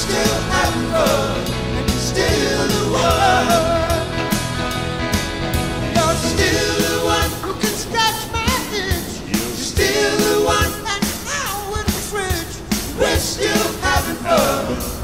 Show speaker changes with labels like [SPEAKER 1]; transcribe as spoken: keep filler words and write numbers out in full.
[SPEAKER 1] still having fun, and you're still the one. You're still the one who can scratch my itch. You're still the one, and I wouldn't switch. We're still having fun.